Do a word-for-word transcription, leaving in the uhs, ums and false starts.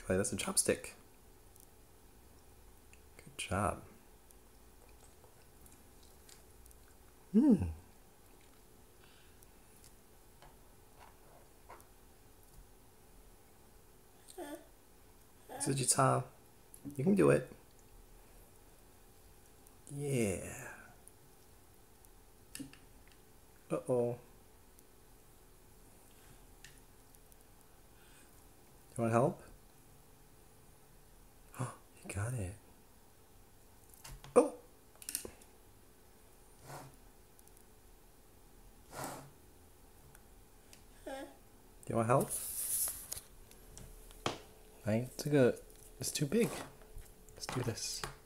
play this in chopstick. Good job. Hmm. Suji-san, you can do it. Yeah. Uh-oh. You want help? Oh, you got it. Oh! Do you want help? 哎，这个 is too big. Let's do this.